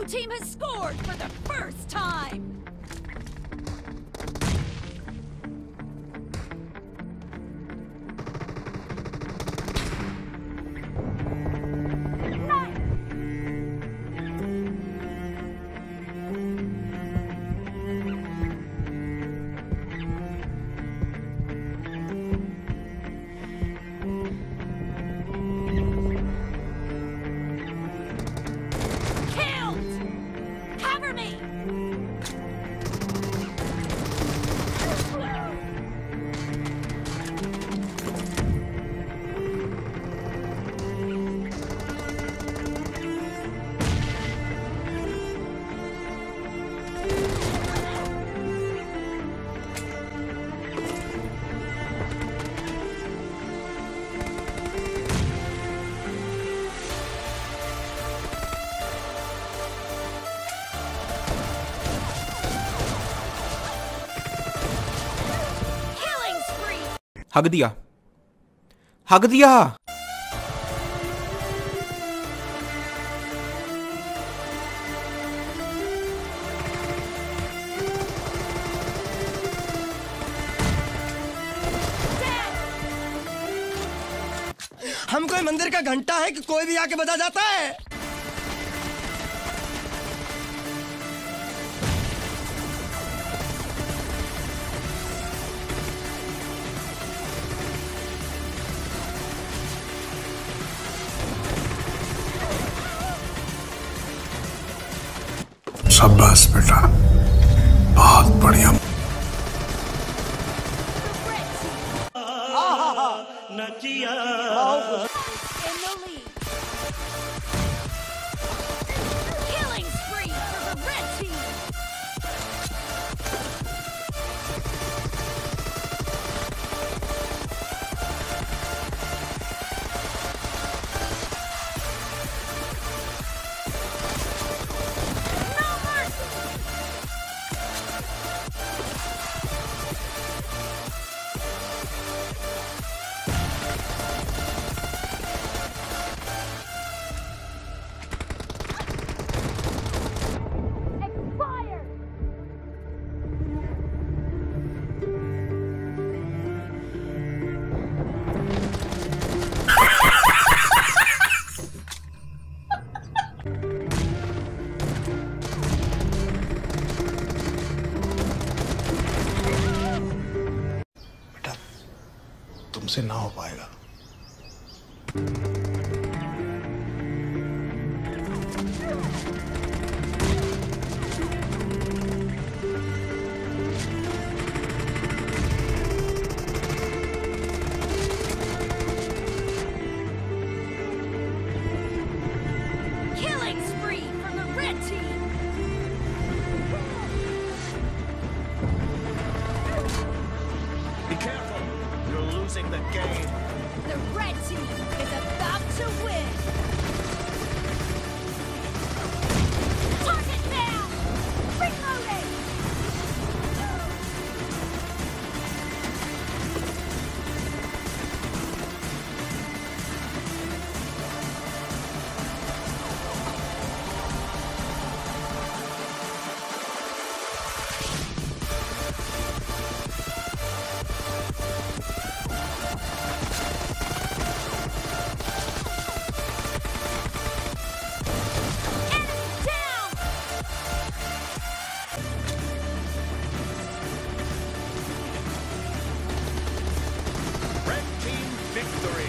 team has scored for the first time! हग दिया, हग दिया। हम कोई मंदिर का घंटा है कि कोई भी आके बजा जाता है। शाबाश बेटा, बहुत बढ़िया। तुमसे ना हो पाएगा। Killing spree from the red team! Be careful! You're losing the game. The red team is about to win! Target now! Reloading! Red team victory!